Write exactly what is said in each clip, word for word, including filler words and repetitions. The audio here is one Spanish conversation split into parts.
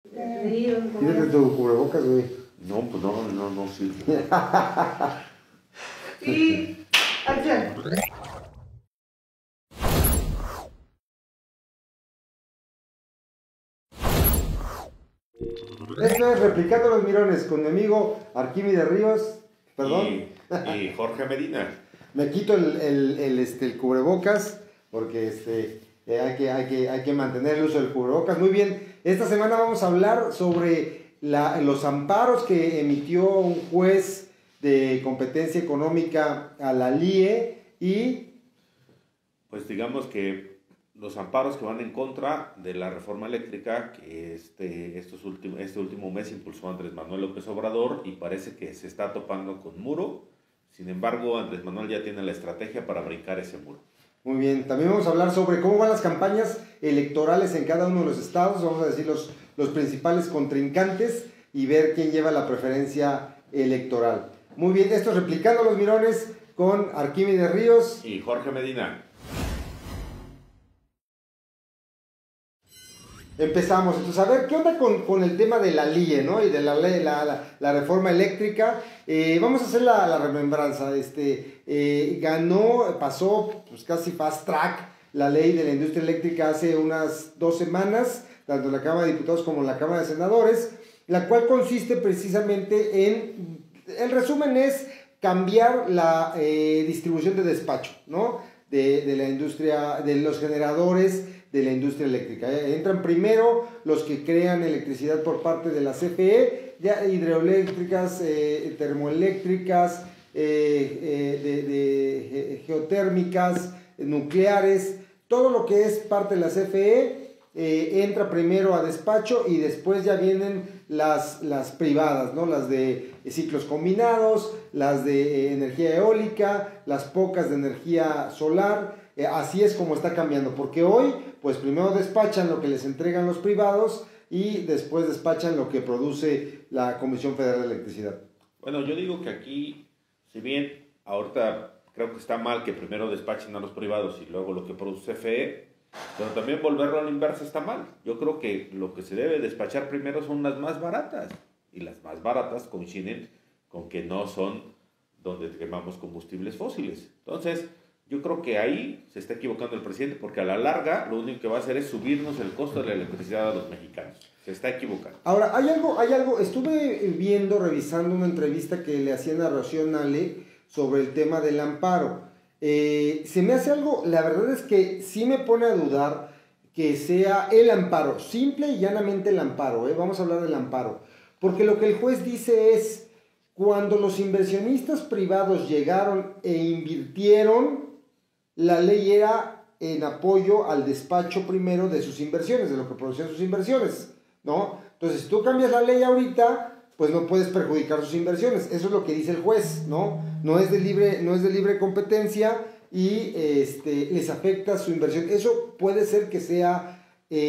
Quítate tu cubrebocas, güey. No, pues no, no, no, sí. Y acción. Esto es Replicando los Mirones con mi amigo Arquímedes Ríos. Perdón. Y, y Jorge Medina. Me quito el, el, el, este, el cubrebocas porque este, eh, hay, que, hay, que, hay que mantener el uso del cubrebocas. Muy bien, esta semana vamos a hablar sobre la, los amparos que emitió un juez de competencia económica a la L I E y... Pues digamos que los amparos que van en contra de la reforma eléctrica que este, estos últimos, este último mes impulsó Andrés Manuel López Obrador y parece que se está topando con muro. Sin embargo, Andrés Manuel ya tiene la estrategia para brincar ese muro. Muy bien, también vamos a hablar sobre cómo van las campañas electorales en cada uno de los estados, vamos a decir los, los principales contrincantes y ver quién lleva la preferencia electoral. Muy bien, esto es Replicando los Mirones con Arquímedes Ríos y Jorge Medina. Empezamos, entonces a ver, ¿qué onda con, con el tema de la L I E, ¿no? Y de la, ley, la, la, la reforma eléctrica? Eh, vamos a hacer la, la remembranza. Este, eh, ganó, pasó pues casi fast track la ley de la industria eléctrica hace unas dos semanas, tanto en la Cámara de Diputados como en la Cámara de Senadores, la cual consiste precisamente en, el resumen es cambiar la eh, distribución de despacho, ¿no? De, de la industria, de los generadores de la industria eléctrica. Entran primero los que crean electricidad por parte de la C F E, ya hidroeléctricas, eh, termoeléctricas, eh, eh, de, de geotérmicas, nucleares, todo lo que es parte de la C F E eh, entra primero a despacho y después ya vienen las, las privadas, ¿no? Las de ciclos combinados, las de eh, energía eólica, las pocas de energía solar. Eh, así es como está cambiando, porque hoy pues primero despachan lo que les entregan los privados y después despachan lo que produce la Comisión Federal de Electricidad. Bueno, yo digo que aquí, si bien ahorita creo que está mal que primero despachen a los privados y luego lo que produce C F E, pero también volverlo a la inversa está mal. Yo creo que lo que se debe despachar primero son las más baratas, y las más baratas coinciden con que no son donde quemamos combustibles fósiles. Entonces, yo creo que ahí se está equivocando el presidente, porque a la larga lo único que va a hacer es subirnos el costo de la electricidad a los mexicanos. Se está equivocando. Ahora, hay algo, hay algo, estuve viendo, revisando una entrevista que le hacían a Rocío Nale sobre el tema del amparo. Eh, se me hace algo, la verdad es que sí me pone a dudar que sea el amparo, simple y llanamente el amparo, ¿eh? Vamos a hablar del amparo, porque lo que el juez dice es, cuando los inversionistas privados llegaron e invirtieron, la ley era en apoyo al despacho primero de sus inversiones, de lo que producían sus inversiones, ¿no? Entonces, si tú cambias la ley ahorita, pues no puedes perjudicar sus inversiones. Eso es lo que dice el juez, ¿no? No es de libre, no es de libre competencia y este, les afecta su inversión. Eso puede ser que sea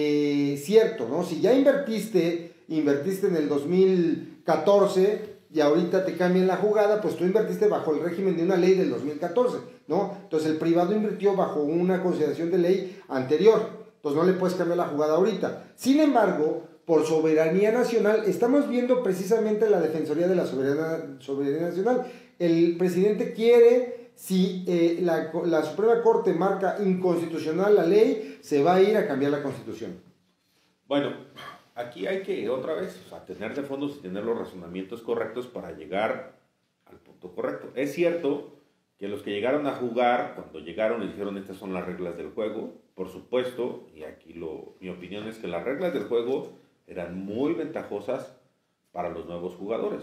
eh, cierto, ¿no? Si ya invertiste, invertiste en el dos mil catorce y ahorita te cambian la jugada, pues tú invertiste bajo el régimen de una ley del dos mil catorce, ¿no? Entonces el privado invirtió bajo una consideración de ley anterior, entonces no le puedes cambiar la jugada ahorita. Sin embargo, por soberanía nacional, estamos viendo precisamente la Defensoría de la Soberanía, soberanía Nacional. El presidente quiere, si eh, la, la Suprema Corte marca inconstitucional la ley, se va a ir a cambiar la Constitución. Bueno, aquí hay que, otra vez, o sea, tener de fondo y tener los razonamientos correctos para llegar al punto correcto. Es cierto que los que llegaron a jugar, cuando llegaron y dijeron estas son las reglas del juego, por supuesto, y aquí lo, mi opinión es que las reglas del juego eran muy ventajosas para los nuevos jugadores.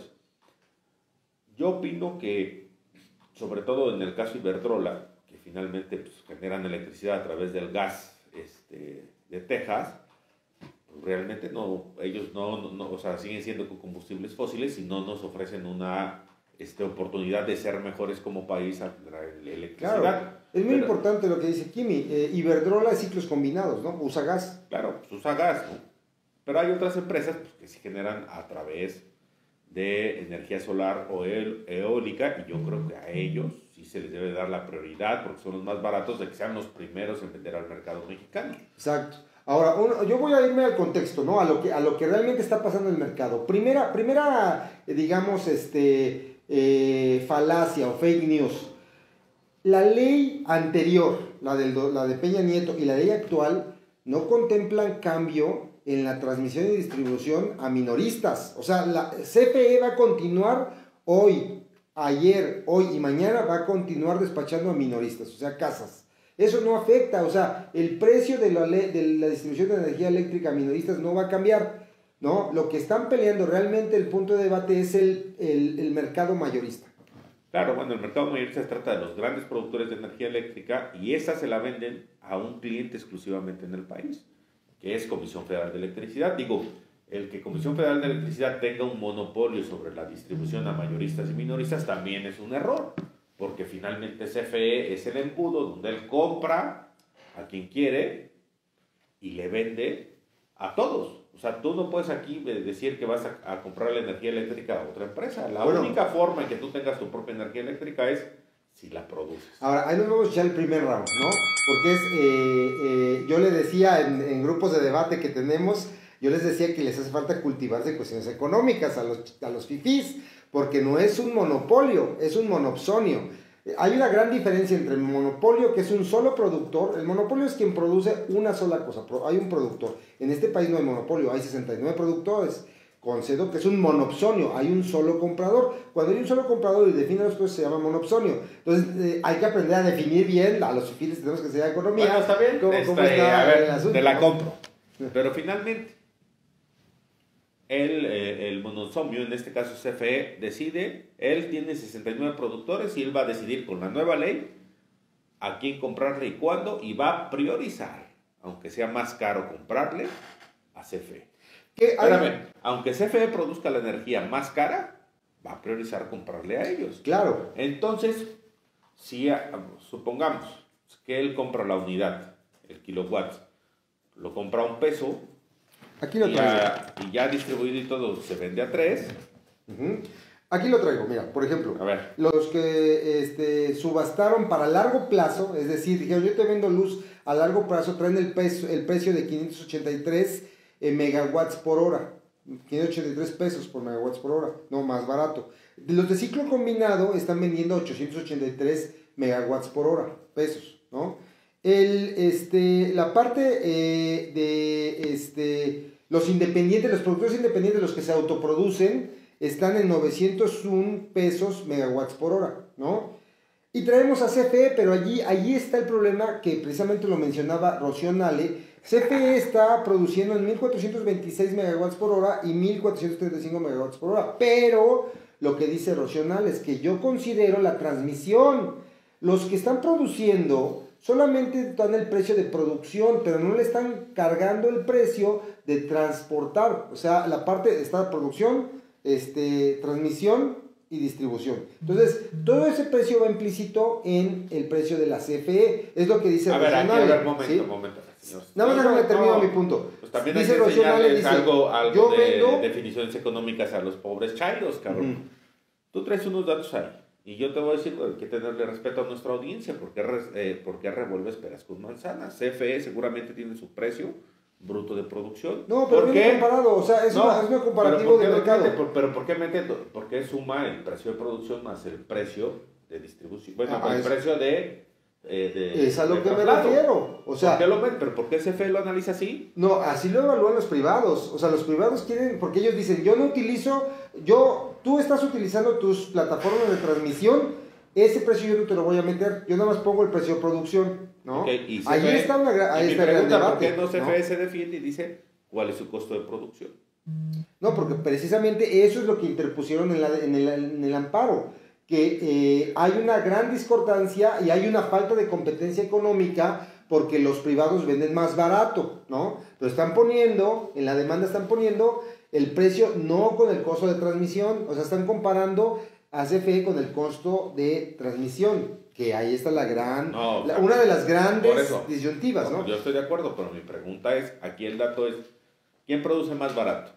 Yo opino que, sobre todo en el caso Iberdrola, que finalmente pues, generan electricidad a través del gas este, de Texas, pues, realmente no, ellos no, no, no, o sea, siguen siendo con combustibles fósiles y no nos ofrecen una este, oportunidad de ser mejores como país a la electricidad. Claro, es muy Pero, importante lo que dice Kimi. Eh, Iberdrola es ciclos combinados, ¿no? Usa gas. Claro, pues usa gas, ¿no? Pero hay otras empresas pues, que se generan a través de energía solar o eólica, y yo creo que a ellos sí se les debe dar la prioridad porque son los más baratos de que sean los primeros en vender al mercado mexicano. Exacto. Ahora, uno, yo voy a irme al contexto, ¿no? A lo que, a lo que realmente está pasando en el mercado. Primera, primera eh, digamos, este, eh, falacia o fake news. La ley anterior, la, del, la de Peña Nieto y la ley actual, no contemplan cambio en la transmisión y distribución a minoristas. O sea, la C F E va a continuar hoy, ayer, hoy y mañana va a continuar despachando a minoristas, o sea, casas. Eso no afecta, o sea, el precio de la, de la distribución de energía eléctrica a minoristas no va a cambiar, ¿no? Lo que están peleando realmente, el punto de debate es el, el, el mercado mayorista. Claro, bueno, el mercado mayorista se trata de los grandes productores de energía eléctrica y esa se la venden a un cliente exclusivamente en el país, que es Comisión Federal de Electricidad. Digo, el que Comisión Federal de Electricidad tenga un monopolio sobre la distribución a mayoristas y minoristas también es un error, porque finalmente C F E es el embudo donde él compra a quien quiere y le vende a todos. O sea, tú no puedes aquí decir que vas a, a comprar la energía eléctrica a otra empresa. La bueno, única forma en que tú tengas tu propia energía eléctrica es si la produces. Ahora, ahí nos vamos ya el primer round, ¿no? Porque es, eh, eh, yo le decía en, en grupos de debate que tenemos, yo les decía que les hace falta cultivarse cuestiones económicas a los, a los fifís, porque no es un monopolio, es un monopsonio. Hay una gran diferencia entre el monopolio, que es un solo productor. El monopolio es quien produce una sola cosa, hay un productor. En este país no hay monopolio, hay sesenta y nueve productores. Concedo que es un monopsonio, hay un solo comprador. Cuando hay un solo comprador y define los precios se llama monopsonio. Entonces eh, hay que aprender a definir bien, a los fines tenemos que estudiar economía. Bueno, está bien, cómo, está, cómo está a ver, el asunto, te la ¿no? compro. Pero finalmente, el, eh, el monosomio, en este caso C F E, decide, él tiene sesenta y nueve productores y él va a decidir con la nueva ley a quién comprarle y cuándo, y va a priorizar, aunque sea más caro comprarle, a C F E. ¿Qué hay? Espérame, aunque C F E produzca la energía más cara, va a priorizar comprarle a ellos. Claro. Entonces, si supongamos que él compra la unidad, el kilowatt, lo compra a un peso, Aquí lo y, traigo. ya, y ya distribuido y todo se vende a tres. Uh-huh. Aquí lo traigo, mira, por ejemplo, A ver. los que este, subastaron para largo plazo, es decir, dijeron yo te vendo luz a largo plazo, traen el, peso, el precio de quinientos ochenta y tres eh, megawatts por hora, quinientos ochenta y tres pesos por megawatts por hora, no, más barato. Los de ciclo combinado están vendiendo ochocientos ochenta y tres megawatts por hora, pesos, ¿no? El, este, la parte eh, de este, los independientes, los productores independientes, los que se autoproducen, están en novecientos uno pesos megawatts por hora, ¿no? Y traemos a C F E, pero allí, allí está el problema que precisamente lo mencionaba Rocío Nale. C F E está produciendo en mil cuatrocientos veintiséis megawatts por hora y mil cuatrocientos treinta y cinco megawatts por hora, pero lo que dice Rocío Nale es que yo considero la transmisión. Los que están produciendo solamente dan el precio de producción, pero no le están cargando el precio de transportar. O sea, la parte está producción, este, transmisión y distribución. Entonces, todo ese precio va implícito en el precio de la C F E. Es lo que dice A ver, Rocío aquí, Nale, a ver, momento, ¿sí? momento. Señor. Nada más No, déjame no, termino no. mi punto. Pues también Dice hay que Rocío Nale, enseñarles dice, algo, algo yo de vendo... definiciones económicas a los pobres chairos, cabrón. Uh-huh. Tú traes unos datos ahí. Y yo te voy a decir, bueno, hay que tenerle respeto a nuestra audiencia, porque eh, porque revuelves peras con manzanas. C F E seguramente tiene su precio bruto de producción. No, pero ¿Por bien qué? comparado, o sea, es, No, una, es un comparativo de pero ¿por qué mercado. mete? Por- pero ¿por qué mete? ¿Por qué suma el precio de producción más el precio de distribución? Bueno, Ah, el es- precio de... eh, de Es a lo de que me traslado. refiero. O sea, ¿Por qué lo mete? ¿Pero por qué C F E lo analiza así? no, así lo evalúan los privados. O sea, los privados quieren, porque ellos dicen, yo no utilizo, yo, tú estás utilizando tus plataformas de transmisión, ese precio yo no te lo voy a meter, yo nada más pongo el precio de producción, ¿no? Okay, y Ahí C F E, está una gra- ahí y mi está el gran pregunta, ¿por debate, qué no C F E ¿no? se defiende y dice cuál es su costo de producción? No, porque precisamente eso es lo que interpusieron en, la, en, el, en el amparo, que eh, hay una gran discordancia y hay una falta de competencia económica porque los privados venden más barato, ¿no? Pero están poniendo, en la demanda están poniendo el precio no con el costo de transmisión, o sea, están comparando a C F E con el costo de transmisión, que ahí está la gran, No, la- o sea, una de las por grandes eso. disyuntivas, ¿no? Yo estoy de acuerdo, pero mi pregunta es, aquí el dato es, ¿quién produce más barato?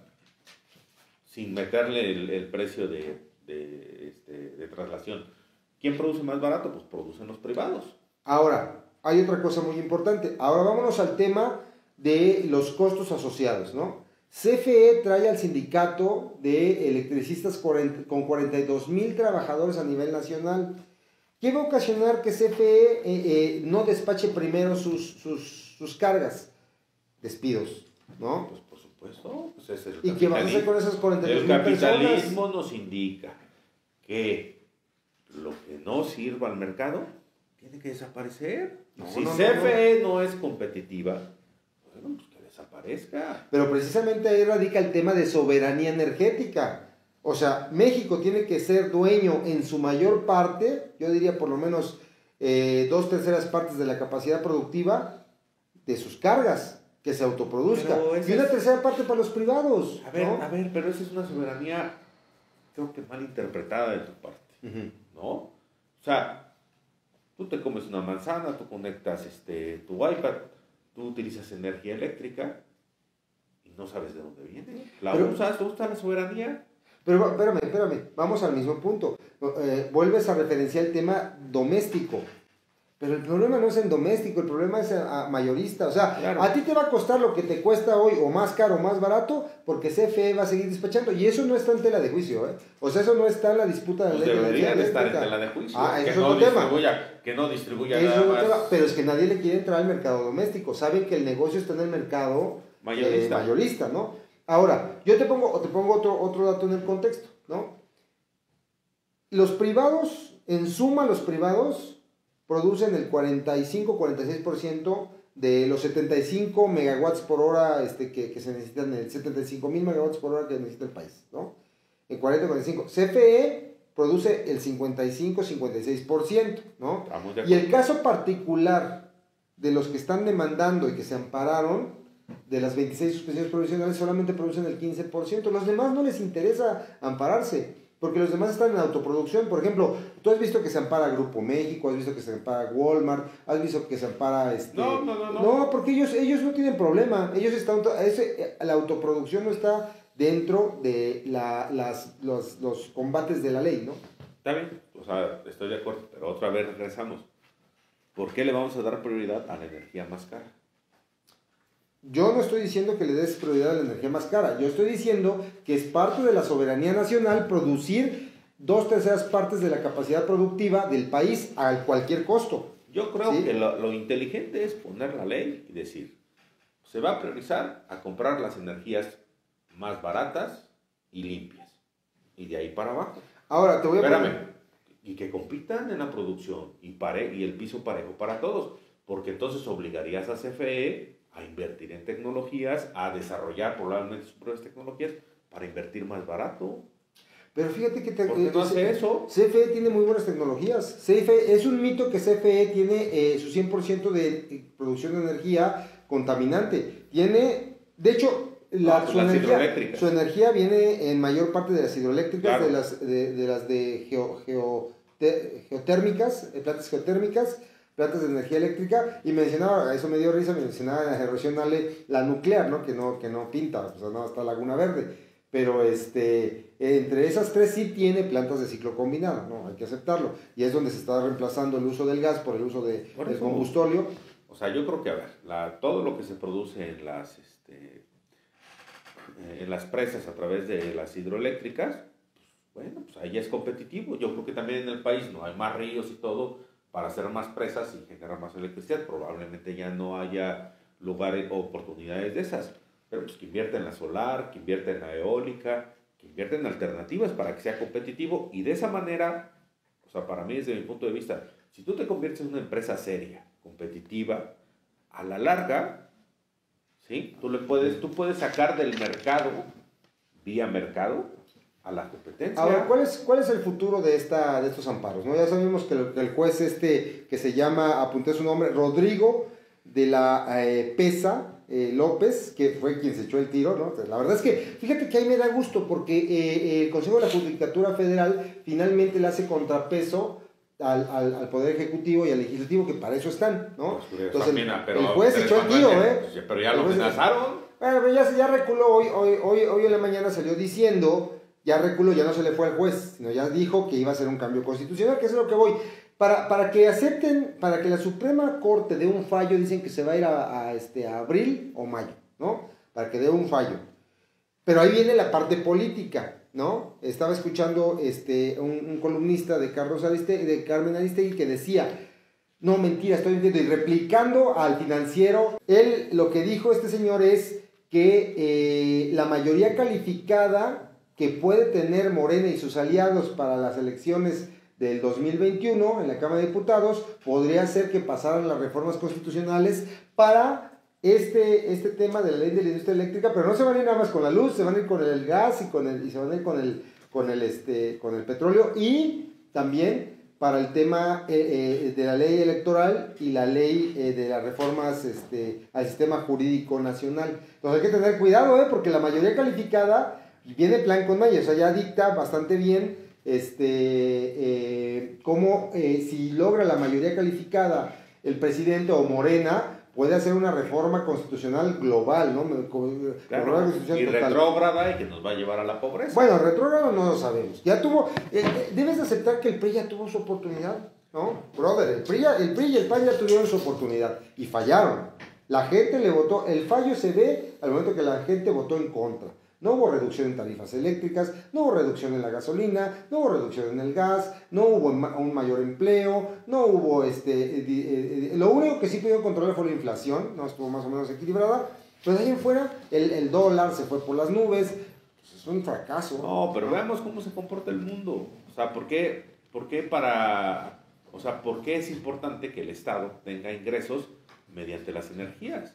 Sin meterle el, el precio de, de, este, de traslación. ¿Quién produce más barato? Pues producen los privados. Ahora, hay otra cosa muy importante. Ahora vámonos al tema de los costos asociados, ¿no? C F E trae al sindicato de electricistas con cuarenta y dos mil trabajadores a nivel nacional. ¿Qué va a ocasionar que C F E eh, eh, no despache primero sus, sus, sus cargas? Despidos, ¿no? Pues por supuesto. Pues es el ¿Y qué vas a hacer con esas cuarenta y dos mil personas? El capitalismo nos indica que lo que no sirva al mercado tiene que desaparecer. No, si no, C F E no, no. no es competitiva, bueno, pues que desaparezca. Pero precisamente ahí radica el tema de soberanía energética. O sea, México tiene que ser dueño en su mayor parte, yo diría por lo menos eh, dos terceras partes de la capacidad productiva de sus cargas, que se autoproduzca. Y una es... tercera parte para los privados. A ver, ¿no? a ver, pero esa es una soberanía, creo que mal interpretada de tu parte, uh-huh. ¿no? O sea, tú te comes una manzana, tú conectas este, tu iPad, tú utilizas energía eléctrica y no sabes de dónde viene. ¿La pero, usas? ¿Te gusta la soberanía? Pero espérame, espérame, vamos al mismo punto. Eh, vuelves a referenciar el tema doméstico. Pero el problema no es en doméstico, el problema es a, a mayorista. O sea, claro. A ti te va a costar lo que te cuesta hoy, o más caro o más barato, porque C F E va a seguir despachando. Y eso no está en tela de juicio, ¿eh? O sea, eso no está en la disputa de la pues ley. Debería de estar en tela de juicio. Ah, que, es no otro tema. que no distribuya que nada más. Tema, pero es que nadie le quiere entrar al mercado doméstico. Saben que el negocio está en el mercado mayorista, eh, mayorista, ¿no? Ahora, yo te pongo, te pongo otro, otro dato en el contexto, ¿no? Los privados, en suma los privados, producen el cuarenta y cinco, cuarenta y seis por ciento de los setenta y cinco megawatts por hora este, que, que se necesitan, el setenta y cinco mil megawatts por hora que necesita el país, ¿no? En cuarenta, cuarenta y cinco. C F E produce el cincuenta y cinco, cincuenta y seis por ciento, ¿no? Y el caso particular de los que están demandando y que se ampararon, de las veintiséis suspensiones provisionales, solamente producen el quince por ciento. Los demás no les interesa ampararse, porque los demás están en autoproducción. Por ejemplo, tú has visto que se ampara Grupo México, has visto que se ampara Walmart, has visto que se ampara... Este... No, no, no, no. No, porque ellos, ellos no tienen problema. Ellos están... Ese, la autoproducción no está dentro de la, las, los, los combates de la ley, ¿no? Está bien, o sea, estoy de acuerdo, pero otra vez regresamos. ¿Por qué le vamos a dar prioridad a la energía más cara? Yo no estoy diciendo que le des prioridad a la energía más cara. Yo estoy diciendo que es parte de la soberanía nacional producir dos terceras partes de la capacidad productiva del país a cualquier costo. Yo creo ¿sí? que lo, lo inteligente es poner la ley y decir, se va a priorizar a comprar las energías más baratas y limpias. Y de ahí para abajo. Ahora, te voy a Espérame. poner... Y que compitan en la producción y, pare, y el piso parejo para todos. Porque entonces obligarías a C F E a invertir en tecnologías, a desarrollar probablemente sus propias tecnologías para invertir más barato. Pero fíjate que... Te, ¿Por qué no hace eso? C F E tiene muy buenas tecnologías. C F E, es un mito que C F E tiene eh, su cien por ciento de producción de energía contaminante. Tiene, de hecho, la, no, su, las energía, su energía viene en mayor parte de las hidroeléctricas, claro. de las de, de, las de geo, geo, te, geotérmicas, eh, plantas geotérmicas, plantas de energía eléctrica, y mencionaba, eso me dio risa, me mencionaba en la generación Ale, la nuclear, ¿no? Que no, que no pinta, o sea, no, hasta Laguna Verde, pero este, entre esas tres sí tiene plantas de ciclo combinado, ¿no? Hay que aceptarlo, y es donde se está reemplazando el uso del gas por el uso de, por del combustóleo. O sea, yo creo que, a ver, la, todo lo que se produce en las, este, en las presas a través de las hidroeléctricas, pues, bueno, pues ahí es competitivo. Yo creo que también en el país no hay más ríos y todo, para hacer más presas y generar más electricidad. Probablemente ya no haya lugares o oportunidades de esas, pero pues que invierta en la solar, que invierta en la eólica, que invierta en alternativas para que sea competitivo, y de esa manera, o sea, para mí desde mi punto de vista, si tú te conviertes en una empresa seria, competitiva, a la larga, ¿sí? Tú, le puedes, tú puedes sacar del mercado, vía mercado, a la competencia. Ahora, ¿cuál es, cuál es el futuro de, esta, de estos amparos? ¿No? Ya sabemos que el, que el juez este, que se llama, apunté su nombre, Rodrigo de la eh, Pesa eh, López, que fue quien se echó el tiro, ¿no? La verdad es que, fíjate que ahí me da gusto, porque eh, el Consejo de la Judicatura Federal finalmente le hace contrapeso al, al, al Poder Ejecutivo y al Legislativo, que para eso están, ¿no? Pues, Entonces, el, pero, el juez se echó el tiro, ¿eh? Pues, pero ya lo amenazaron. Bueno, pero ya, ya reculó, hoy, hoy, hoy, hoy en la mañana salió diciendo... Ya reculó, ya no se le fue al juez, sino ya dijo que iba a ser un cambio constitucional, que es lo que voy. para, para que acepten, para que la Suprema Corte dé un fallo, dicen que se va a ir a, a, este, a abril o mayo, ¿no? Para que dé un fallo. Pero ahí viene la parte política, ¿no? Estaba escuchando este, un, un columnista de, Carlos Aristegui, de Carmen Aristegui que decía, no, mentira, estoy mintiendo, y replicando al Financiero, él lo que dijo este señor es que eh, la mayoría calificada que puede tener Morena y sus aliados para las elecciones del dos mil veintiuno en la Cámara de Diputados podría ser que pasaran las reformas constitucionales para este, este tema de la ley de la industria eléctrica, pero no se van a ir nada más con la luz, se van a ir con el gas y, con el, y se van a ir con el, con el, este, con el petróleo, y también para el tema eh, eh, de la ley electoral y la ley eh, de las reformas este, al sistema jurídico nacional. Entonces hay que tener cuidado, ¿eh? Porque la mayoría calificada viene plan con mayo, o sea, ya dicta bastante bien este, eh, cómo eh, si logra la mayoría calificada el presidente o Morena, puede hacer una reforma constitucional global, ¿no? Claro, constitucional y retrógrada y que nos va a llevar a la pobreza. Bueno, retrógrada no lo sabemos. Ya tuvo, eh, eh, debes de aceptar que el P R I ya tuvo su oportunidad, ¿no? Brother, el P R I, ya, el P R I y el P A N ya tuvieron su oportunidad y fallaron. La gente le votó, el fallo se ve al momento que la gente votó en contra. No hubo reducción en tarifas eléctricas, no hubo reducción en la gasolina, no hubo reducción en el gas, no hubo un mayor empleo, no hubo este... Eh, eh, eh, lo único que sí pudieron controlar fue la inflación, no estuvo más o menos equilibrada, pero de ahí en fuera el, el dólar se fue por las nubes, pues es un fracaso. No, pero veamos cómo se comporta el mundo. O sea, ¿por qué, por qué para... O sea, ¿por qué es importante que el Estado tenga ingresos mediante las energías?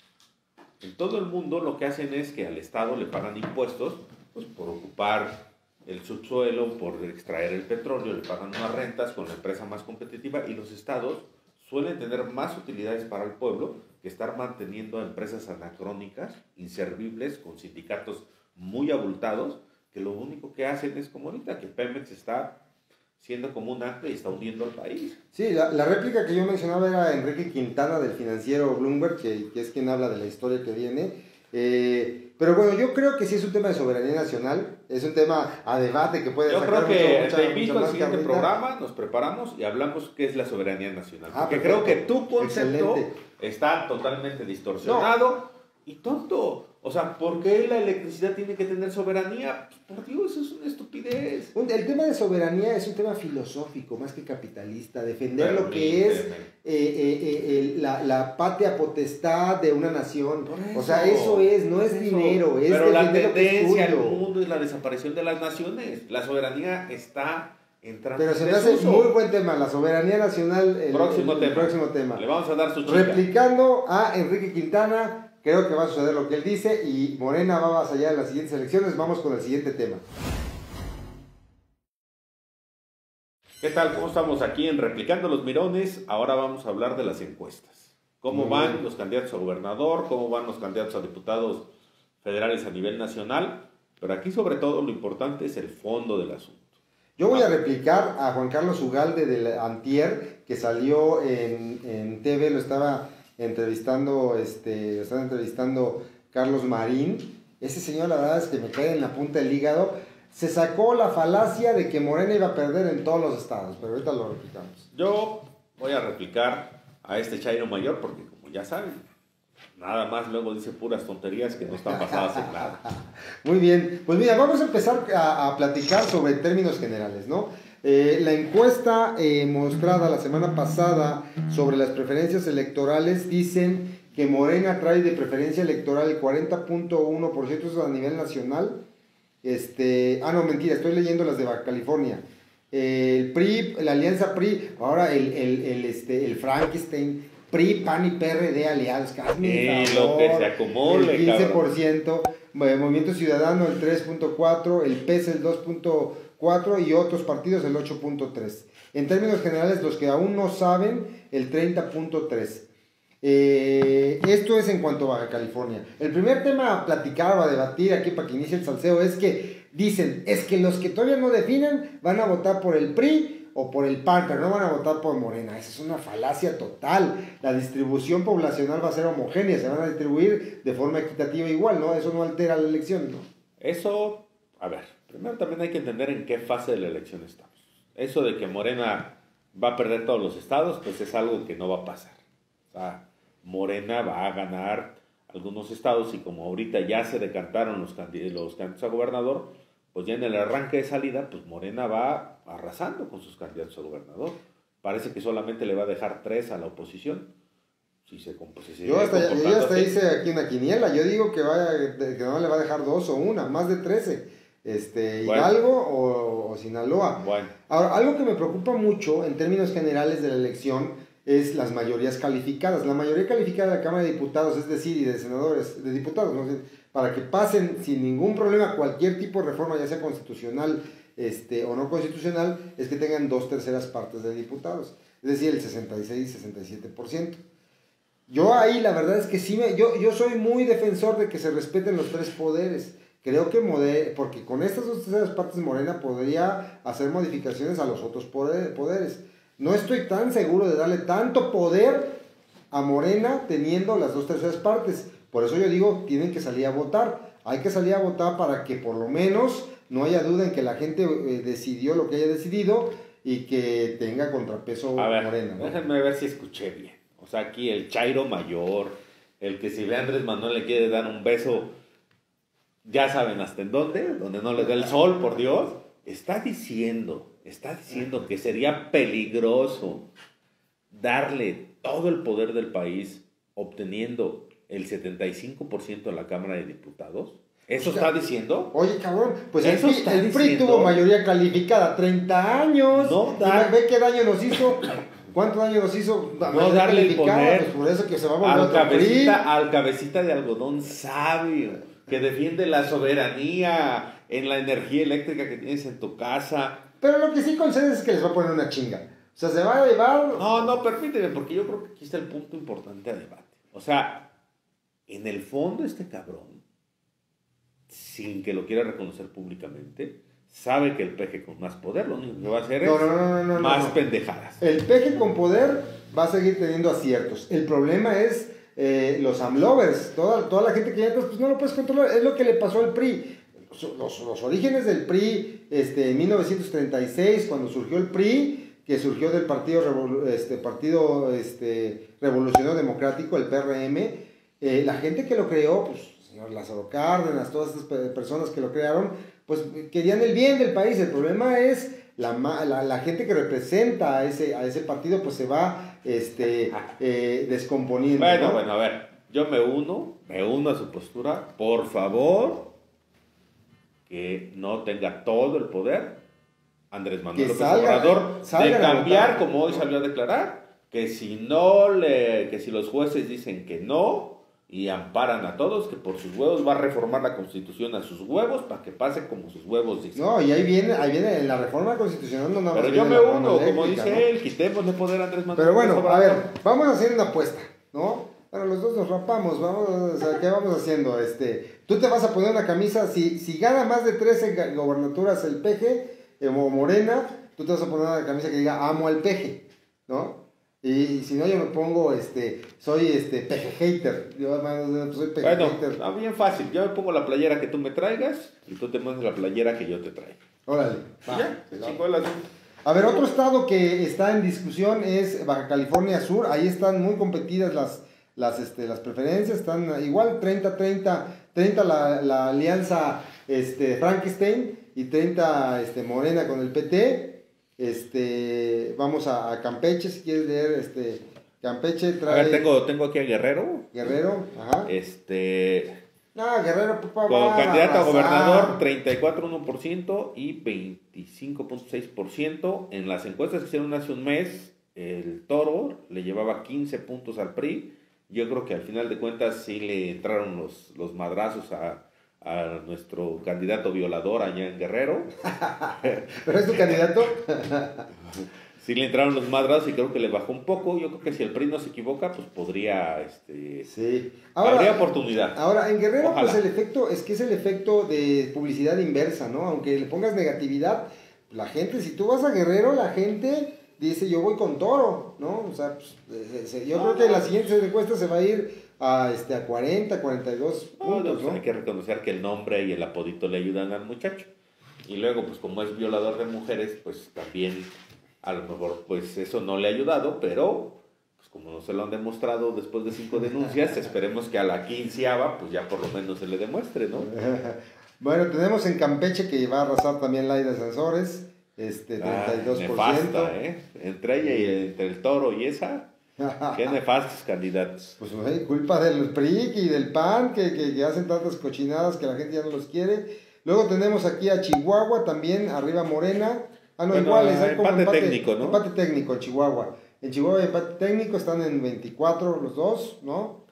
En todo el mundo lo que hacen es que al Estado le pagan impuestos pues, por ocupar el subsuelo, por extraer el petróleo, le pagan unas rentas con la empresa más competitiva, y los estados suelen tener más utilidades para el pueblo que estar manteniendo a empresas anacrónicas, inservibles, con sindicatos muy abultados, que lo único que hacen es como ahorita, que Pemex está siendo como un acto y está hundiendo al país. Sí, la, la réplica que yo mencionaba era Enrique Quintana del financiero Bloomberg, que, que es quien habla de la historia que viene. Eh, pero bueno, yo creo que sí es un tema de soberanía nacional, es un tema a debate que puede yo sacar creo que mucho, te mucha, invito mucha al siguiente carnita. programa, nos preparamos y hablamos qué es la soberanía nacional. Ah, porque perfecto. creo que tu concepto Excelente. está totalmente distorsionado no. y tonto. O sea, ¿por qué la electricidad tiene que tener soberanía? Pues, por Dios, eso es una estupidez. El tema de soberanía es un tema filosófico más que capitalista. Defender Pero lo que es eh, eh, eh, la, la patria potestad de una nación. O sea, eso es, no es, es dinero. Es Pero la tendencia al mundo es la desaparición de las naciones. La soberanía está entrando. Pero se me hace muy buen tema, la soberanía nacional. El próximo, el, tema. el próximo tema. Le vamos a dar su chica. Replicando a Enrique Quintana. Creo que va a suceder lo que él dice y Morena va más allá de las siguientes elecciones. Vamos con el siguiente tema. ¿Qué tal? ¿Cómo estamos aquí en Replicando los Mirones? Ahora vamos a hablar de las encuestas. ¿Cómo Muy van bien. los candidatos a gobernador? ¿Cómo van los candidatos a diputados federales a nivel nacional? Pero aquí sobre todo lo importante es el fondo del asunto. Yo voy a replicar a Juan Carlos Ugalde del Antier, que salió en, en T V, lo estaba... entrevistando, este, están entrevistando Carlos Marín. Ese señor, la verdad es que me cae en la punta del hígado. Se sacó la falacia de que Morena iba a perder en todos los estados, pero ahorita lo replicamos. Yo voy a replicar a este Chairo Mayor porque, como ya saben, nada más luego dice puras tonterías que no están basadas en nada. Muy bien, pues mira, vamos a empezar a, a platicar sobre términos generales, ¿no? Eh, la encuesta eh, mostrada la semana pasada sobre las preferencias electorales dicen que Morena trae de preferencia electoral el cuarenta punto uno por ciento a nivel nacional. Este, ah, no, mentira, estoy leyendo las de Baja California. Eh, el P R I, la alianza P R I, ahora el, el, el, este, el Frankenstein, P R I, P A N y P R D aliados. Eh, lo que se acumule, el quince por ciento, cabrón. Movimiento Ciudadano el tres punto cuatro por ciento, el P E S el dos punto cuatro por ciento y otros partidos el ocho punto tres por ciento. En términos generales, los que aún no saben, el treinta punto tres por ciento. Eh, esto es en cuanto a Baja California. El primer tema a platicar o a debatir aquí para que inicie el salseo es que dicen, es que los que todavía no definen van a votar por el P R I o por el P A N, pero no van a votar por Morena. Esa es una falacia total. La distribución poblacional va a ser homogénea, se van a distribuir de forma equitativa igual, ¿no? Eso no altera la elección, ¿no? Eso, a ver, primero también hay que entender en qué fase de la elección estamos. Eso de que Morena va a perder todos los estados, pues es algo que no va a pasar. O sea, Morena va a ganar algunos estados y como ahorita ya se decantaron los, candid- los candidatos a gobernador, pues ya en el arranque de salida, pues Morena va arrasando con sus candidatos a gobernador. Parece que solamente le va a dejar tres a la oposición. Si se, comp- si se Yo hasta, sigue yo hasta comportando así. hice aquí una quiniela, yo digo que, vaya, que no le va a dejar dos o una, más de trece. Este, Bueno. Hidalgo o, o Sinaloa. Bueno, Ahora, algo que me preocupa mucho en términos generales de la elección es las mayorías calificadas. La mayoría calificada de la Cámara de Diputados, es decir, y de senadores, de diputados, ¿no? Para que pasen sin ningún problema cualquier tipo de reforma, ya sea constitucional este, o no constitucional, es que tengan dos terceras partes de diputados, es decir, el sesenta y seis, sesenta y siete por ciento. Yo ahí la verdad es que sí, me, yo, yo soy muy defensor de que se respeten los tres poderes. Creo que, Mode- porque con estas dos terceras partes Morena podría hacer modificaciones a los otros poder- poderes. No estoy tan seguro de darle tanto poder a Morena teniendo las dos terceras partes. Por eso yo digo, tienen que salir a votar. Hay que salir a votar para que por lo menos no haya duda en que la gente eh, decidió lo que haya decidido y que tenga contrapeso a ver, Morena, ¿no? déjenme ver si escuché bien. O sea, aquí el Chairo mayor, el que si ve a Andrés Manuel le quiere dar un beso, ya saben hasta en dónde, donde no le da el sol, por Dios, está diciendo, está diciendo que sería peligroso darle todo el poder del país obteniendo el setenta y cinco por ciento de la Cámara de Diputados. ¿Eso O sea, está diciendo? Oye, cabrón, pues el Eso P R I, está el P R I diciendo- tuvo mayoría calificada, treinta años. No Y da- ve qué daño nos hizo. ¿Cuánto daño nos hizo? La No mayoría darle el calificada, poder pues por eso que se va a volver al otro P R I. cabecita, al cabecita de algodón sabio, que defiende la soberanía en la energía eléctrica que tienes en tu casa. Pero lo que sí concedes es que les va a poner una chinga. O sea, se va a llevar. No, no, permíteme, porque yo creo que aquí está el punto importante a debate. O sea, en el fondo este cabrón, sin que lo quiera reconocer públicamente, sabe que el peje con más poder lo único que va a hacer No, es no, no, no, no, más no. pendejadas. El peje con poder va a seguir teniendo aciertos. El problema es eh, los amlovers. Toda, toda la gente que entra, pues no lo puedes controlar. Es lo que le pasó al P R I. Los, los, los orígenes del P R I este, en mil novecientos treinta y seis, cuando surgió el P R I, que surgió del Partido, Revolu este, partido este, Revolucionario Democrático, el P R M, eh, la gente que lo creó, pues señor Lázaro Cárdenas, todas estas pe- personas que lo crearon, pues querían el bien del país. El problema es la, ma- la, la gente que representa a ese, a ese partido, pues se va este, eh, descomponiendo. Bueno, ¿no? bueno, a ver, yo me uno, me uno a su postura. Por favor, que no tenga todo el poder Andrés Manuel Que López salga- Obrador de salgan a cambiar, votar. como hoy salió a declarar, que si no le, que si los jueces dicen que no y amparan a todos, que por sus huevos va a reformar la Constitución a sus huevos para que pase como sus huevos dicen. No, y ahí viene, ahí viene en la reforma constitucional, no nada más Pero yo viene me la reforma uno, como eléctrica, dice ¿no? él, quitémosle poder a Andrés Manuel Pero bueno, López a ver, Obrador. vamos a hacer una apuesta, ¿no? Bueno, los dos nos rapamos, vamos, o sea, ¿qué vamos haciendo? Este, tú te vas a poner una camisa, si, si gana más de trece ga- gobernaturas el P G, eh, o Morena, tú te vas a poner una camisa que diga amo al P G, ¿no? Y, y si no, yo me pongo, este, soy este P G hater, yo hermano, soy P G Bueno, hater. está bien fácil. Yo me pongo la playera que tú me traigas y tú te pones la playera que yo te traigo. Órale, Y va, ya, se se va. chingó el asunto. A ver, otro estado que está en discusión es Baja California Sur. Ahí están muy competidas las, las, este, las preferencias. Están igual treinta treinta, treinta la, la alianza este, Frankenstein y treinta este, Morena con el P T. Este, vamos a, a Campeche, si quieres leer este, Campeche. A Trae ver, tengo, tengo aquí a Guerrero. Guerrero. Ajá. Este, No, Guerrero, papá, con va candidato a arrasar. gobernador, treinta y cuatro punto uno por ciento y veinticinco punto seis por ciento. En las encuestas que hicieron hace un mes, el Toro le llevaba quince puntos al P R I. Yo creo que al final de cuentas sí le entraron los, los madrazos a, a nuestro candidato violador allá en Guerrero. ¿Pero es tu candidato? Sí le entraron los madrazos y creo que le bajó un poco. Yo creo que si el P R I no se equivoca, pues podría, este, Sí. habría oportunidad. Ahora, en Guerrero, Ojalá. pues el efecto, es que es el efecto de publicidad inversa, ¿no? Aunque le pongas negatividad, la gente, si tú vas a Guerrero, la gente dice, yo voy con Toro, ¿no? O sea, pues, eh, eh, yo creo que en la siguiente encuesta se va a ir a, este, a cuarenta, cuarenta y dos No, puntos, pues ¿no? hay que reconocer que el nombre y el apodito le ayudan al muchacho. Y luego, pues como es violador de mujeres, pues también A lo mejor, pues eso no le ha ayudado, pero pues como no se lo han demostrado después de cinco denuncias, esperemos que a la quinceava, pues ya por lo menos se le demuestre, ¿no? Bueno, tenemos en Campeche que va a arrasar también Laida Sansores, este, treinta y dos por ciento. Ah, nefasta, ¿eh? Entre ella y entre el Toro y esa, qué nefastos candidatos. Pues hey, culpa del P R I y del P A N, que, que, que hacen tantas cochinadas que la gente ya no los quiere. Luego tenemos aquí a Chihuahua, también arriba Morena. Ah, no, bueno, iguales, hay como empate, empate técnico, ¿no? Empate técnico en Chihuahua. En Chihuahua empate técnico, están en veinticuatro los dos, ¿no?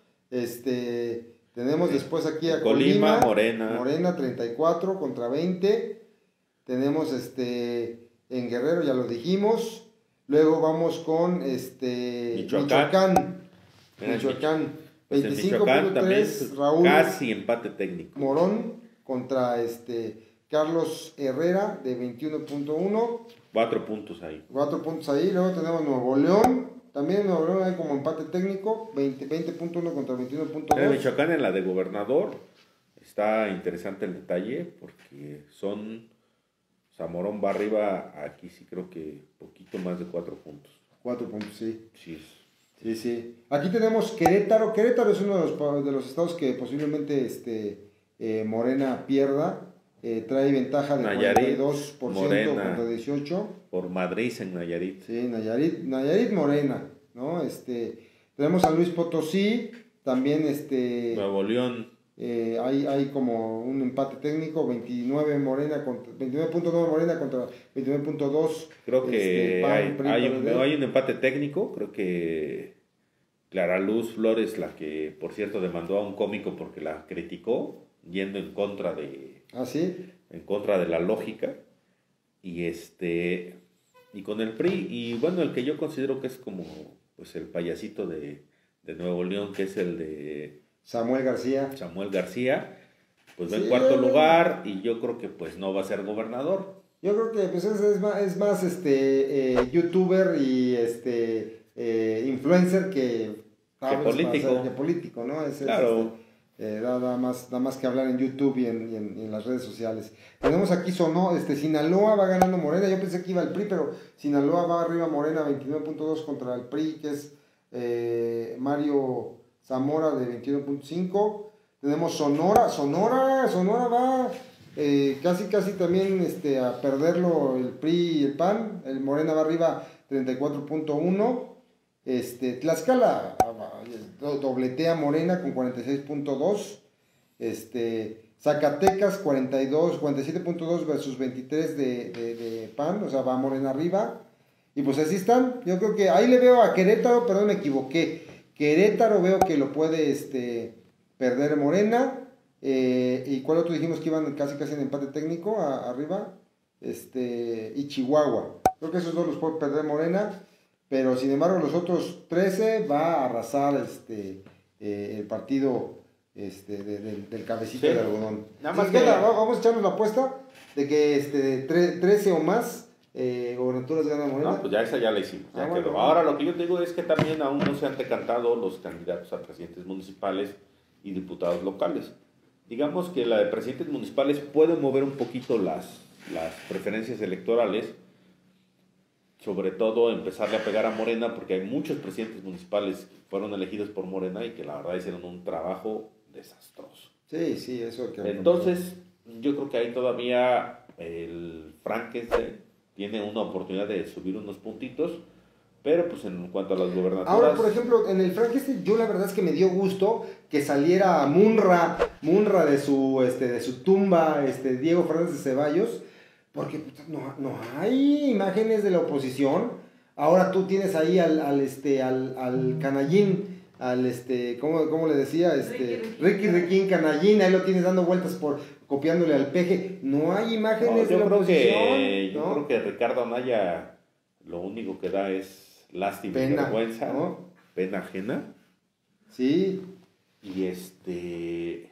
Este, tenemos después aquí a Colima, Colima, Morena. Morena treinta y cuatro contra veinte. Tenemos este en Guerrero, ya lo dijimos. Luego vamos con este Michoacán. Michoacán. Michoacán. Pues veinticinco punto tres, Raúl casi empate técnico. Morón contra este Carlos Herrera de veintiuno punto uno. Cuatro puntos ahí. Cuatro puntos ahí. Luego tenemos Nuevo León. También Nuevo León hay como empate técnico. veinte punto uno contra veintiuno punto dos. En Michoacán, en la de gobernador, está interesante el detalle porque son... Zamorón va arriba, aquí sí creo que poquito más de cuatro puntos. Cuatro puntos, sí. Sí. Sí, sí. Aquí tenemos Querétaro. Querétaro es uno de los, de los estados que posiblemente este, eh, Morena pierda. Eh, trae ventaja de Nayarit, cuarenta y dos por ciento Morena, contra dieciocho. Por Madrid en Nayarit. Sí, Nayarit, Nayarit Morena, ¿no? Este, tenemos a Luis Potosí, también este... Nuevo León. Eh, hay, hay como un empate técnico, veintinueve Morena contra veintinueve punto nueve Morena contra veintinueve punto dos. Creo que este, P A N, hay, P R I, hay, P R un, D. hay un empate técnico. Creo que Clara Luz Flores, la que por cierto demandó a un cómico porque la criticó, yendo en contra de, ¿Ah, sí? en contra de la lógica. Y este y con el P R I, y bueno, el que yo considero que es como pues el payasito de, de Nuevo León, que es el de Samuel García. Samuel García, pues va Sí, en cuarto no. lugar y yo creo que pues no va a ser gobernador. Yo creo que pues, es, es más, es más este, eh, youtuber y este, eh, influencer que, ¿sabes? político. Para ser- que político, ¿no? Es, es, Claro. este, eh, da, da más, da más que hablar en YouTube y en, y en, y en las redes sociales. Tenemos aquí Sonó, este, Sinaloa va ganando Morena. Yo pensé que iba el P R I, pero Sinaloa va arriba Morena veintinueve punto dos contra el P R I, que es eh, Mario Zamora de veintiuno punto cinco. Tenemos Sonora, Sonora, Sonora va eh, casi casi también este, a perderlo el P R I y el P A N. El Morena va arriba treinta y cuatro punto uno. Este, Tlaxcala do- dobletea Morena con cuarenta y seis punto dos. Este, Zacatecas cuarenta y dos, cuarenta y siete punto dos versus veintitrés de, de, de P A N, o sea, va Morena arriba. Y pues así están. Yo creo que ahí le veo a Querétaro, perdón, me equivoqué. Querétaro veo que lo puede este, perder Morena. Eh, ¿Y cuál otro dijimos que iban casi casi en empate técnico a- arriba? Este, y Chihuahua. Creo que esos dos los puede perder Morena. Pero sin embargo los otros trece va a arrasar este, eh, el partido este, de- de- del cabecito Sí. de algodón. Nada Así más que que- la- vamos a echarnos la apuesta de que este, tre- trece o más eh, gobernaturas gana Morena. No, pues ya esa ya la hicimos, ya Ah, quedó. bueno. Ahora lo que yo digo es que también aún no se han decantado los candidatos a presidentes municipales y diputados locales. Digamos que la de presidentes municipales puede mover un poquito las, las preferencias electorales, sobre todo empezarle a pegar a Morena, porque hay muchos presidentes municipales que fueron elegidos por Morena y que la verdad hicieron un trabajo desastroso. Sí, sí, eso hay que Entonces, yo creo que ahí todavía el Frankenstein tiene una oportunidad de subir unos puntitos, pero pues en cuanto a las gobernaturas... Ahora, por ejemplo, en el Frankenstein, yo la verdad es que me dio gusto que saliera Munra, Munra de su, este, de su tumba, este, Diego Fernández de Ceballos, porque pues, no, no hay imágenes de la oposición. Ahora tú tienes ahí al, al, este, al, al canallín, al, este, ¿cómo, cómo le decía? Este, Ricky Ricky, Ricky. Riquín Canallín, ahí lo tienes dando vueltas por, copiándole al peje. No hay No, imágenes de yo la creo oposición. que yo ¿no? creo que Ricardo Anaya lo único que da es lástima y Pena, vergüenza, ¿no? pena ajena. Sí, Y este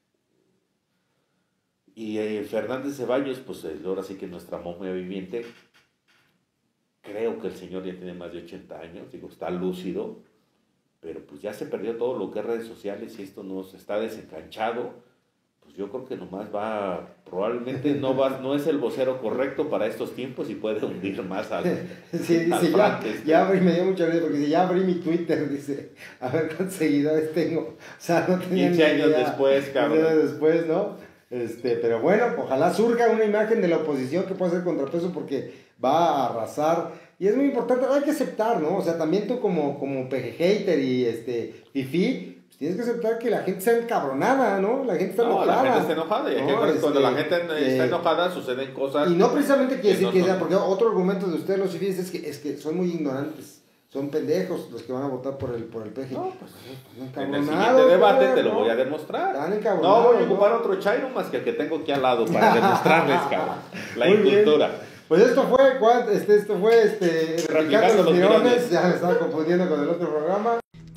y eh, Fernández Ceballos, pues eh, ahora sí que nuestra momia viviente. Creo que el señor ya tiene más de ochenta años, digo, está lúcido, pero pues ya se perdió todo lo que es redes sociales y esto nos está desencanchado. Pues pues yo creo que nomás va, probablemente no va, no es el vocero correcto para estos tiempos y puede hundir más al, sí, dice, al ya, Frank, este. ya abrí, me dio mucha risa porque dice, ya abrí mi Twitter, dice, a ver cuántos seguidores tengo. O sea, no tenía quince ni años idea. después, cabrón. quince años después, ¿no? Este, pero bueno, ojalá surja una imagen de la oposición que pueda ser contrapeso porque va a arrasar. Y es muy importante, hay que aceptar, ¿no? O sea, también tú como, como P G hater y este, fifí, pues tienes que aceptar que la gente está encabronada, ¿no? La gente está No, enojada. la gente está enojada. Y hay que No, ver que cuando este, la gente está eh, enojada suceden cosas. Y no precisamente quiere que decir no que son- sea, porque otro argumento de ustedes los fifís es que, es que son muy ignorantes. Son pendejos los que van a votar por el, por el P G. No, pues, Están en el encabronados, siguiente debate güey, te lo ¿no? voy a demostrar. Están No encabronados, voy a ocupar ¿no? otro chairo más que el que tengo aquí al lado para demostrarles, cabrón. La Muy bien. incultura. Pues esto fue, ¿cuál? este, esto fue, este, Replicando Replicando los los Mirones, Mirones. ya me estaba confundiendo con el otro programa.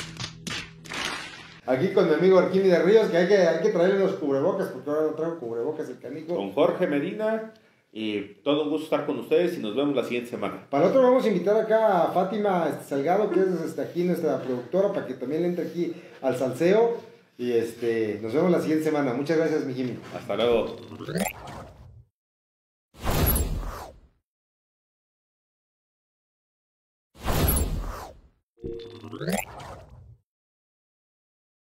Aquí con mi amigo Arquímedes Ríos, que hay que, hay que traerle los cubrebocas, porque ahora no traigo cubrebocas el canico. Con Jorge Medina. Y todo un gusto estar con ustedes y nos vemos la siguiente semana. Para otro vamos a invitar acá a Fátima este, Salgado, que es este, aquí nuestra productora, para que también le entre aquí al salseo. Y este, nos vemos la siguiente semana. Muchas gracias, mi Jimmy. Hasta luego. Bleh.